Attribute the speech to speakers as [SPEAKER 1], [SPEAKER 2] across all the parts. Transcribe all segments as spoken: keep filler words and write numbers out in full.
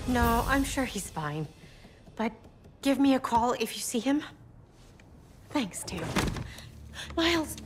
[SPEAKER 1] No, I'm sure he's fine. But give me a call if you see him. Thanks, too. Miles!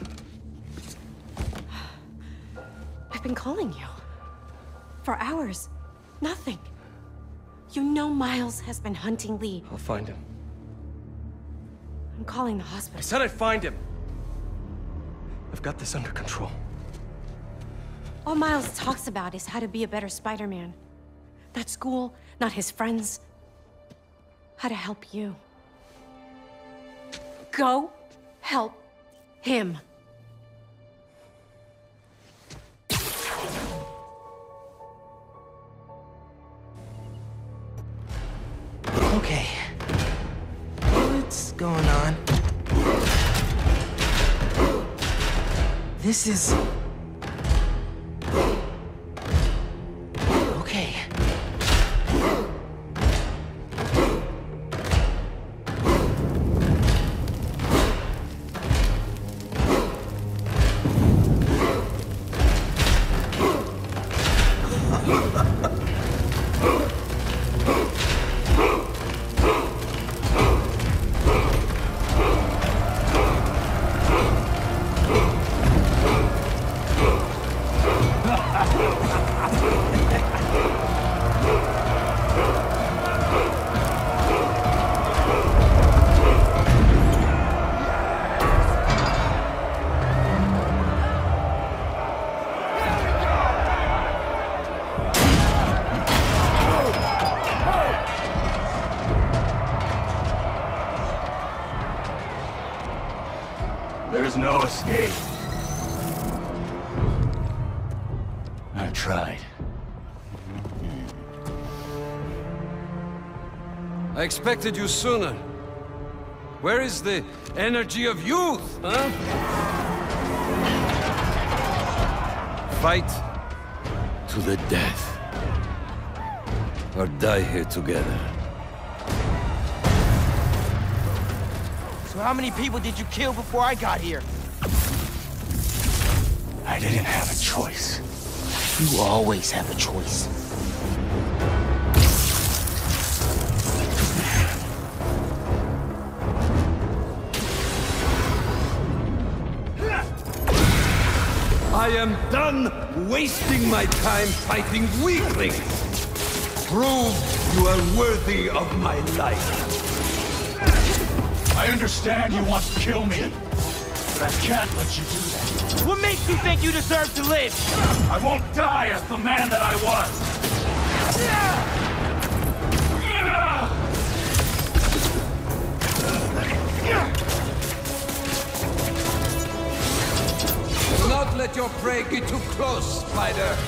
[SPEAKER 1] I've been calling you. For hours. Nothing. You know Miles has been hunting Lee.
[SPEAKER 2] I'll find him.
[SPEAKER 1] I'm calling the hospital.
[SPEAKER 2] I said I'd find him! I've got this under control.
[SPEAKER 1] All Miles talks about is how to be a better Spider-Man. Not school, not his friends. How to help you. Go help him.
[SPEAKER 3] Okay. What's going on? This is... Okay.
[SPEAKER 4] There's no escape. I tried.
[SPEAKER 5] I expected you sooner. Where is the energy of youth, huh? Fight to the death. Or die here together.
[SPEAKER 3] So how many people did you kill before I got here?
[SPEAKER 4] I didn't have a choice.
[SPEAKER 3] You always have a choice.
[SPEAKER 5] I am done wasting my time fighting weaklings. Prove you are worthy of my life.
[SPEAKER 4] I understand you want to kill me, but I can't let you do that.
[SPEAKER 3] What makes you think you deserve to live?
[SPEAKER 4] I won't die as the man that I was.
[SPEAKER 5] Do not let your prey get too close, Spider.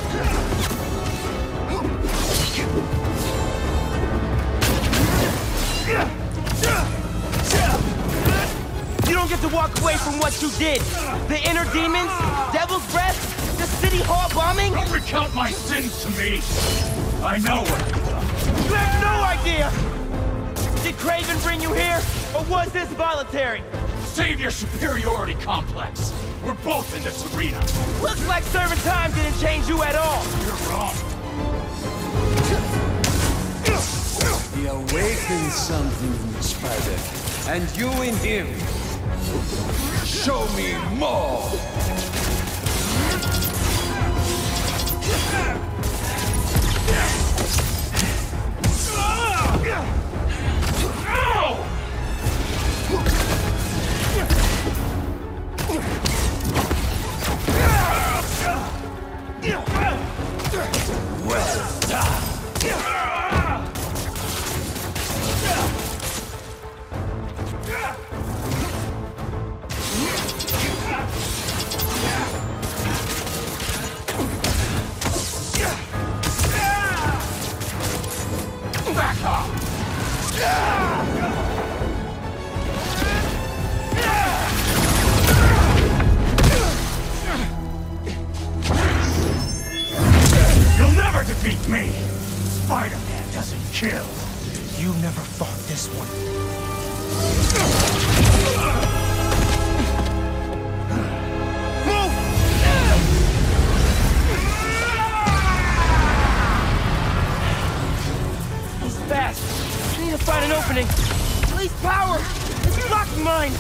[SPEAKER 3] You don't get to walk away from what you did. The inner demons, Devil's Breath, the City Hall bombing.
[SPEAKER 4] Don't recount my sins to me. I know what you've done.
[SPEAKER 3] You have no idea. Did Kraven bring you here, or was this voluntary?
[SPEAKER 4] Save your superiority complex. We're both in this arena.
[SPEAKER 3] Looks like serving time didn't change you at all.
[SPEAKER 4] You're wrong.
[SPEAKER 5] He awakens something in the Spider, and you in him. Show me more!
[SPEAKER 4] Well done. Back off! You'll never defeat me! Spider-Man doesn't kill.
[SPEAKER 3] You never fought this one. Move! find an opening. Release power! It's blocking mine!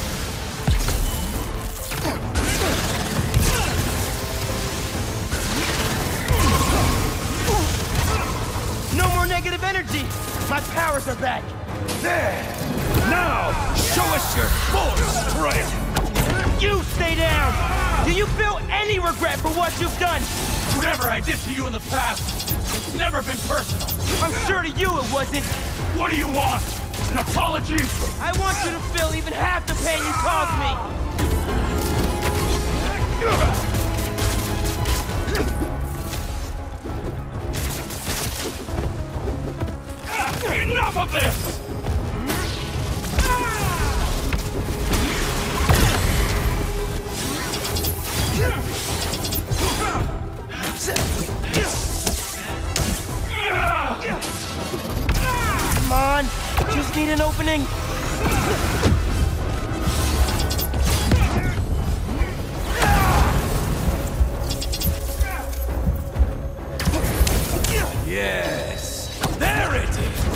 [SPEAKER 3] No more negative energy! My powers are back!
[SPEAKER 5] There! Now, show us your full strength!
[SPEAKER 3] You stay down! Do you feel any regret for what you've done?
[SPEAKER 4] Whatever I did to you in the past, it's never been personal.
[SPEAKER 3] I'm sure to you it wasn't.
[SPEAKER 4] What do you want? An apology?
[SPEAKER 3] I want you to feel even half the pain you caused me!
[SPEAKER 4] Enough of this!
[SPEAKER 3] Come on, just need an opening.
[SPEAKER 5] Yes, there it is.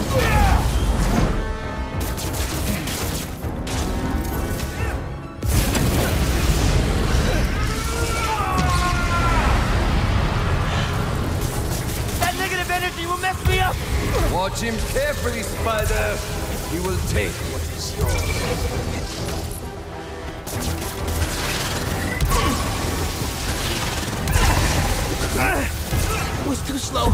[SPEAKER 3] That negative energy will mess me up.
[SPEAKER 5] Watch him carefully, Spider. He will take what is yours.
[SPEAKER 3] It was too slow.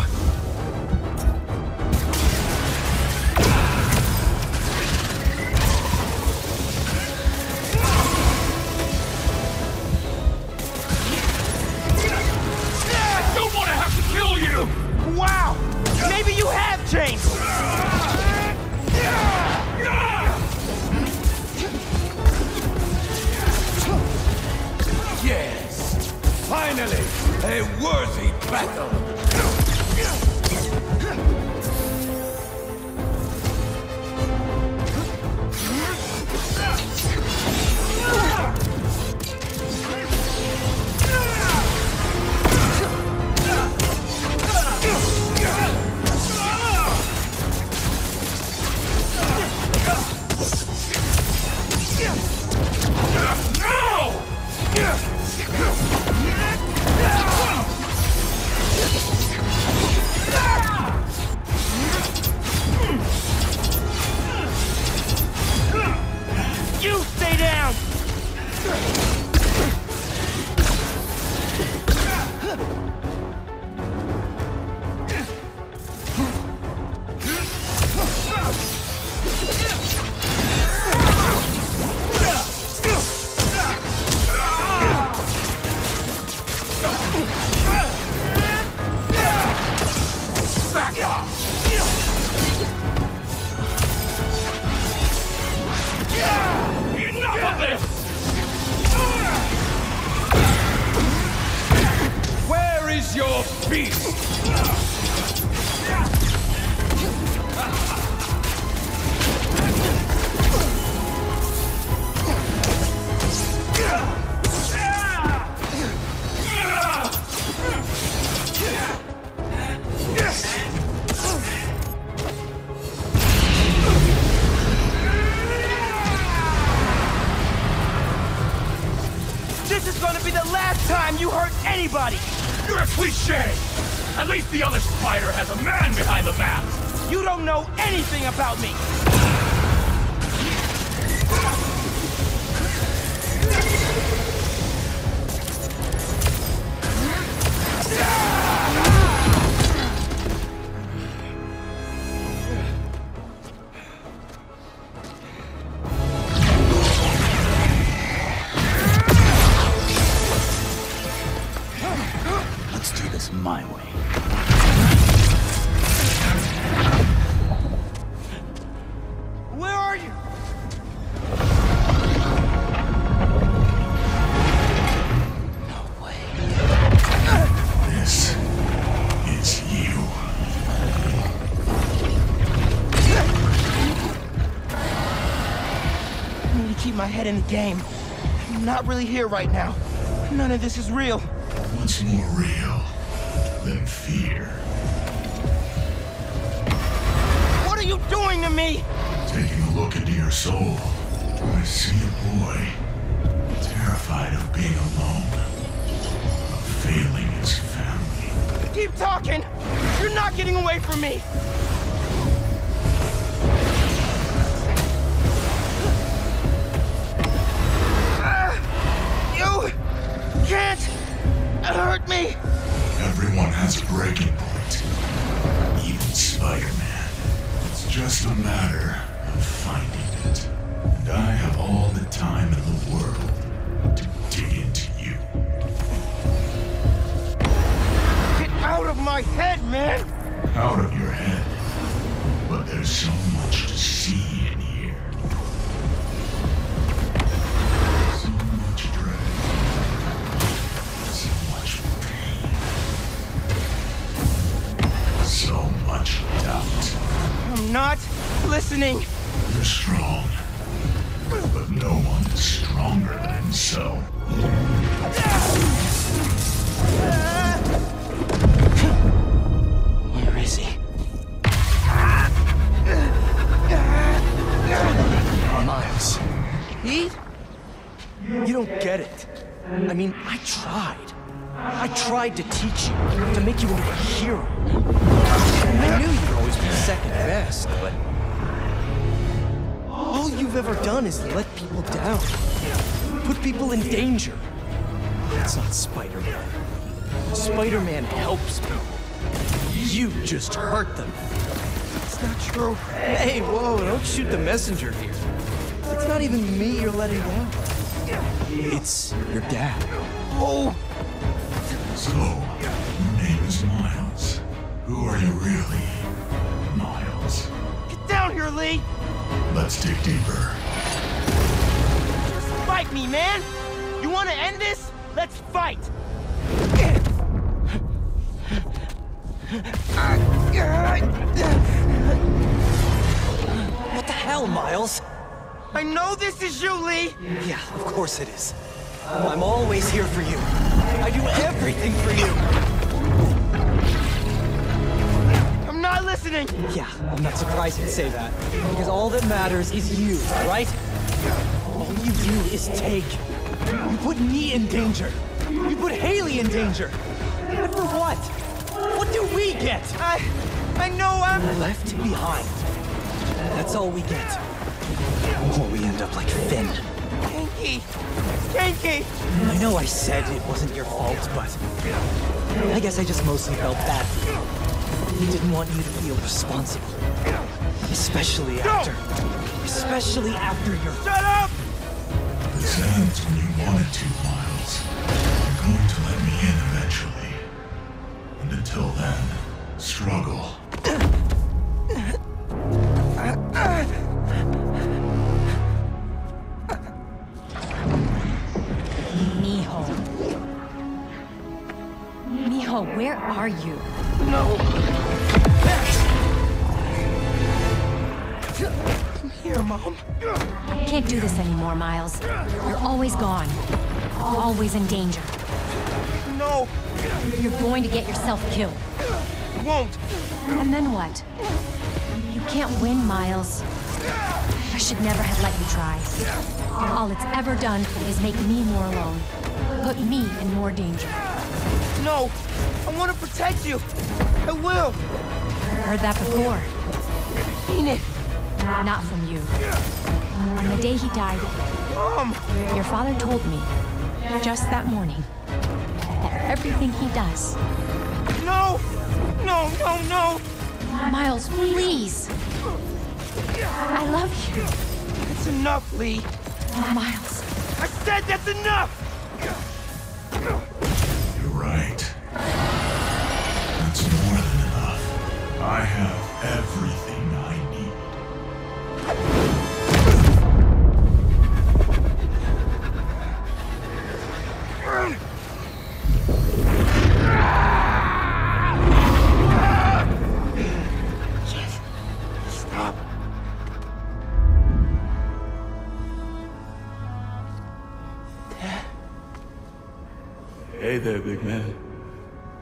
[SPEAKER 4] I don't want to have to kill you!
[SPEAKER 3] Wow! Maybe you have changed!
[SPEAKER 5] Yes! Finally, a worthy battle!
[SPEAKER 3] You stay down!
[SPEAKER 4] Back off! Enough of this!
[SPEAKER 5] Where is your beast?
[SPEAKER 3] This is gonna be the last time you hurt anybody!
[SPEAKER 4] You're a cliche! At least the other spider has a man behind the mask!
[SPEAKER 3] You don't know anything about me!
[SPEAKER 4] Let's do this my way.
[SPEAKER 3] Where are you?
[SPEAKER 4] No way. This is you.
[SPEAKER 3] I need to keep my head in the game. I'm not really here right now. None of this is real.
[SPEAKER 4] What's more real than fear?
[SPEAKER 3] What are you doing to me? me!
[SPEAKER 4] Taking a look into your soul, I see a boy terrified of being alone, of failing his family.
[SPEAKER 3] Keep talking! You're not getting away from me! You can't hurt me!
[SPEAKER 4] Everyone has a breaking point. Even Spider-Man. It's just a matter of finding it. And I have all the time in the world to dig into you.
[SPEAKER 3] Get out of my head, man!
[SPEAKER 4] Out of your head. But there's so much to see in here. So much dread. So much pain. So much doubt.
[SPEAKER 3] I'm not listening!
[SPEAKER 4] You're strong. But no one is stronger than himself.
[SPEAKER 3] Where is he?
[SPEAKER 2] Miles. He? You don't get it. I mean, I tried. I tried to teach you, to make you into a hero. I knew you'd always be second best, but... all you've ever done is let people down. Put people in danger. That's not Spider-Man. Spider-Man helps people. You just hurt them.
[SPEAKER 3] It's not true.
[SPEAKER 2] Hey, whoa, don't shoot the messenger here. It's not even me you're letting down. It's your dad.
[SPEAKER 3] Oh!
[SPEAKER 4] So, your name is Miles. Who are you really, Miles?
[SPEAKER 3] Get down here, Lee!
[SPEAKER 4] Let's dig deeper.
[SPEAKER 3] Just fight me, man! You wanna end this? Let's fight!
[SPEAKER 2] What the hell, Miles?
[SPEAKER 3] I know this is you, Lee!
[SPEAKER 2] Yeah, of course it is. I'm always here for you. I do everything for you.
[SPEAKER 3] I'm not listening!
[SPEAKER 2] Yeah, I'm not surprised you'd say that. Because all that matters is you, right? All you do is take. You put me in danger. You put Haley in danger. And for what? What do we get?
[SPEAKER 3] I... I know I'm...
[SPEAKER 2] Left behind. That's all we get. Or we end up like Finn.
[SPEAKER 3] Ganke! Ganke!
[SPEAKER 2] I know I said it wasn't your fault, but... I guess I just mostly felt bad for you. I didn't want you to feel responsible. Especially after... Especially after your...
[SPEAKER 3] Shut up!
[SPEAKER 4] This ends when you wanted to, Miles. You're going to let me in eventually. And until then, struggle.
[SPEAKER 1] Mijo. Mijo, where are you?
[SPEAKER 3] No! I'm here, Mom.
[SPEAKER 1] Can't do this anymore, Miles. You're always gone. Always in danger.
[SPEAKER 3] No!
[SPEAKER 1] You're going to get yourself killed.
[SPEAKER 3] I won't!
[SPEAKER 1] And then what? You can't win, Miles. I should never have let you try. All it's ever done is make me more alone. Put me in more danger.
[SPEAKER 3] No! I want to protect you! I will!
[SPEAKER 1] Heard that before.
[SPEAKER 3] Mean it!
[SPEAKER 1] Not from you. On the day he died,
[SPEAKER 3] Mom!
[SPEAKER 1] your father told me, just that morning, that everything he does...
[SPEAKER 3] No! No, no, no!
[SPEAKER 1] Miles, please! I love you.
[SPEAKER 3] It's enough, Lee!
[SPEAKER 1] Miles.
[SPEAKER 3] I said that's enough!
[SPEAKER 4] You're right. That's more than enough. I have everything I need.
[SPEAKER 3] Just stop.
[SPEAKER 6] Hey there, big man.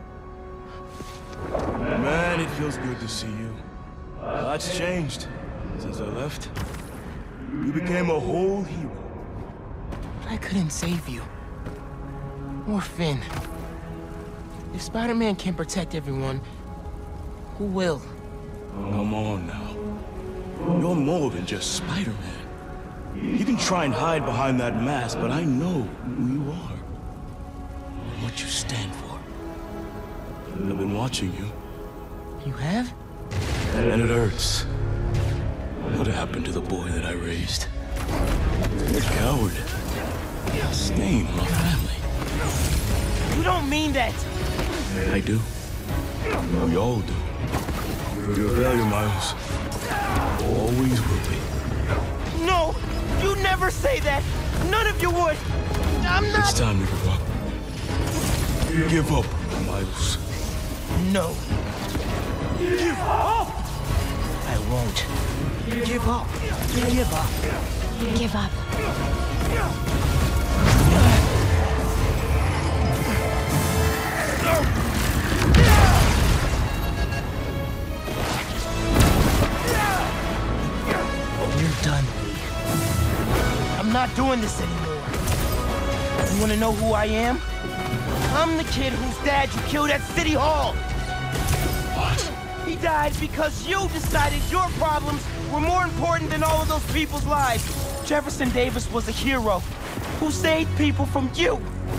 [SPEAKER 6] Man, it feels good to see you. Lots changed. Since I left, you became a whole hero.
[SPEAKER 7] But I couldn't save you. Or Finn. If Spider-Man can't protect everyone, who will?
[SPEAKER 6] Come on now. You're more than just Spider-Man. You can try and hide behind that mask, but I know who you are. And what you stand for. I've been watching you.
[SPEAKER 7] You have?
[SPEAKER 6] And it hurts. What happened to the boy that I raised? You're a coward. A stain on our family.
[SPEAKER 3] You don't mean that!
[SPEAKER 6] I do. We all do. You're a failure, Miles. Always will be.
[SPEAKER 3] No! You never say that! None of you would! I'm not...
[SPEAKER 6] It's time to give up. Give up, Miles.
[SPEAKER 7] No.
[SPEAKER 3] Give up!
[SPEAKER 7] I won't.
[SPEAKER 3] Give up! Give up!
[SPEAKER 1] Give up.
[SPEAKER 7] You're done, Lee.
[SPEAKER 3] I'm not doing this anymore. You wanna know who I am? I'm the kid whose dad you killed at City Hall!
[SPEAKER 6] What?
[SPEAKER 3] He died because you decided your problems were more important than all of those people's lives. Jefferson Davis was a hero who saved people from you.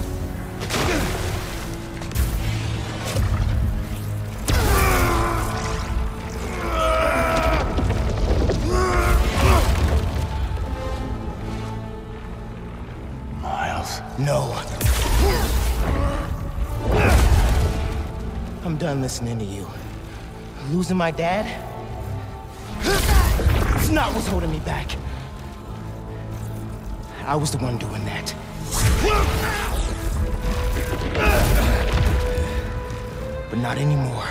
[SPEAKER 6] Miles.
[SPEAKER 7] No. I'm done listening to you. Losing my dad? It's not what's holding me back. I was the one doing that. But not anymore.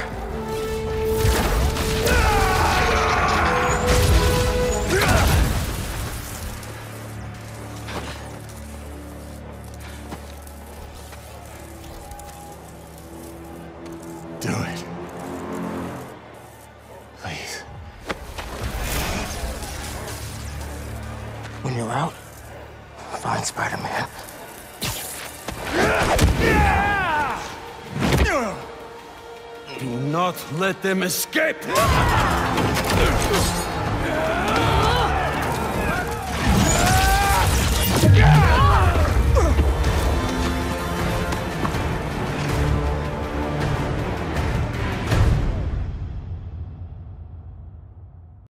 [SPEAKER 4] Do it. Please.
[SPEAKER 7] When you're out, find Spider-Man.
[SPEAKER 5] Do not let them escape!